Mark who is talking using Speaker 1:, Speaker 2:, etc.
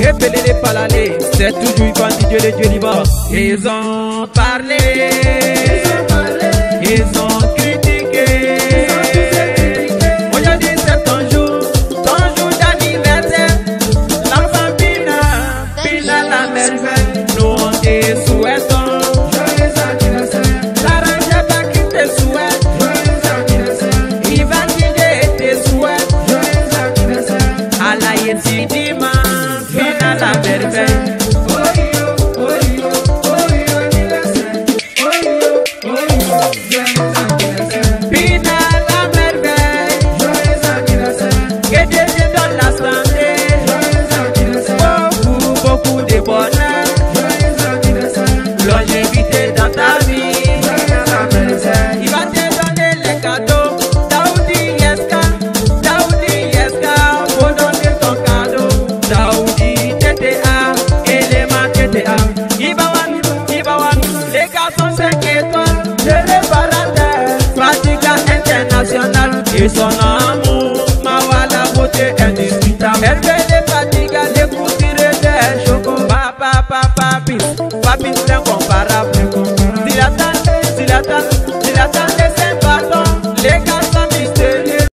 Speaker 1: épelé les palalés, c'est toujours Ivan Didier le Dieu libre. Ils ont parlé, ils ont critiqué. Aujourd'hui c'est ton jour d'anniversaire. L'enfant Pina la merveille. Nous on te souhaitons joyeux anniversaire. L'arrangeur qui te souhaite joyeux anniversaire. Ivan Didier te souhaite joyeux anniversaire. Alaye Sidima, Pina la merveille. Et son amour, ma la beauté indiscutable.